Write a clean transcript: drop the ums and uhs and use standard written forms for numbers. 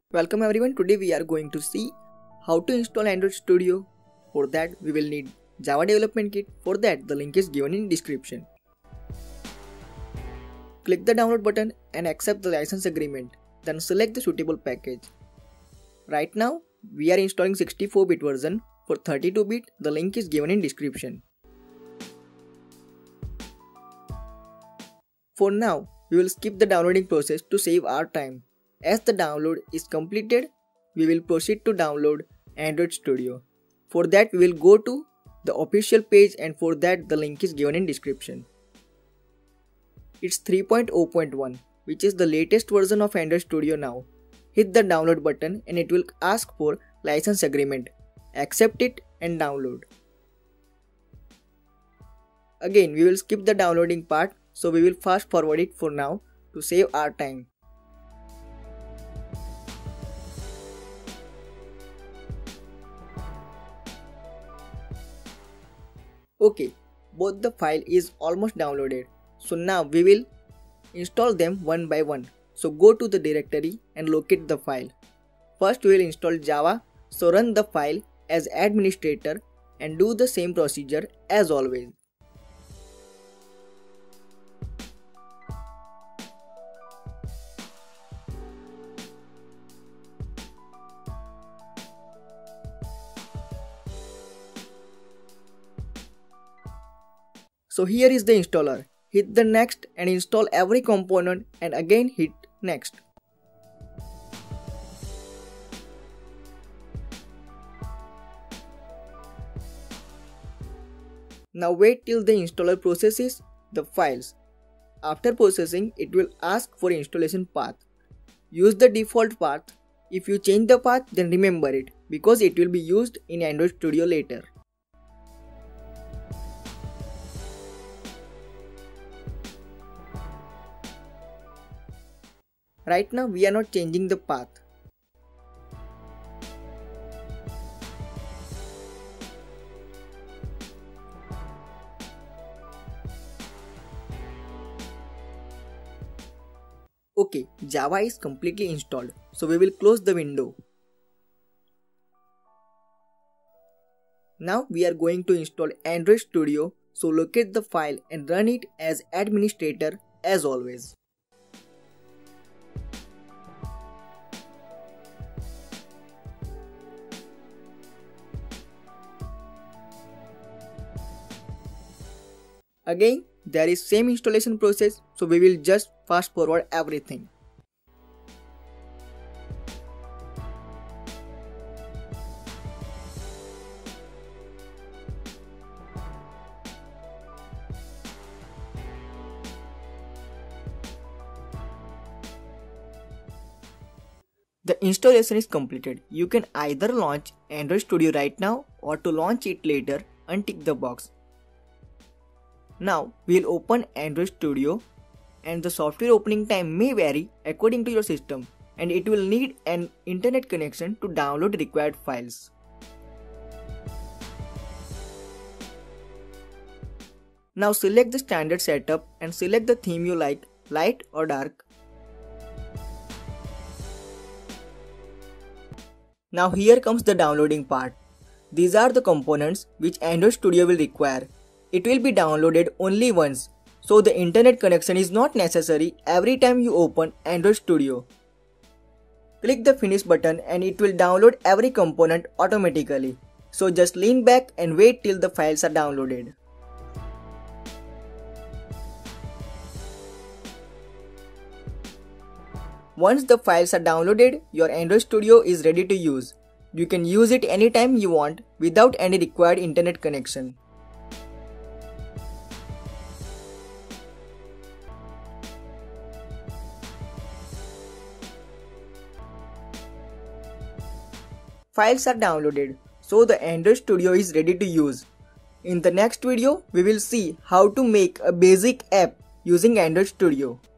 Welcome everyone. Today we are going to see how to install Android Studio. For that we will need Java development kit. For that the link is given in description. Click the download button and accept the license agreement. Then select the suitable package. Right now we are installing 64-bit version. For 32-bit the link is given in description. For now we will skip the downloading process to save our time. As the download is completed, we will proceed to download Android Studio. For that we will go to the official page, and for that the link is given in description. It's 3.0.1, which is the latest version of Android Studio now. Hit the download button and it will ask for license agreement. Accept it and download. Again we will skip the downloading part, so we will fast forward it for now to save our time. Okay, both the file is almost downloaded. So now we will install them one by one. So go to the directory and locate the file. First we will install Java. So run the file as administrator and do the same procedure as always. So here is the installer. Hit the next and install every component and again hit next. Now wait till the installer processes the files. After processing, it will ask for installation path. Use the default path. If you change the path, then remember it because it will be used in Android Studio later. Right now we are not changing the path. Okay, Java is completely installed, so we will close the window. Now we are going to install Android Studio, so locate the file and run it as administrator as always. Again, there is same installation process, so we will just fast forward everything. The installation is completed. You can either launch Android Studio right now or to launch it later, untick the box. Now we will open Android Studio, and the software opening time may vary according to your system, and it will need an internet connection to download required files. Now select the standard setup and select the theme you like, light or dark. Now here comes the downloading part. These are the components which Android Studio will require. It will be downloaded only once, so the internet connection is not necessary every time you open Android Studio. Click the finish button and it will download every component automatically. So just lean back and wait till the files are downloaded. Once the files are downloaded, your Android Studio is ready to use. You can use it anytime you want without any required internet connection. Files are downloaded, so the Android Studio is ready to use. In the next video, we will see how to make a basic app using Android Studio.